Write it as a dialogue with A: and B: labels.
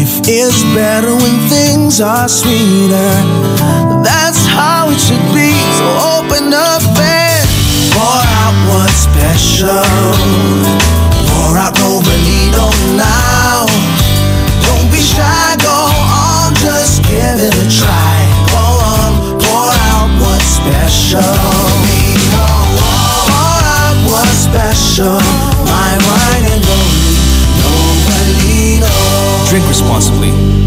A: Life is better when things are sweeter. That's how it should be. So open up and pour out what's special. Pour out Novellino now. Don't be shy, go on, just give it a try. Go on, pour out what's special. Pour out what's special. My wine and only Novellino.
B: Drink responsibly.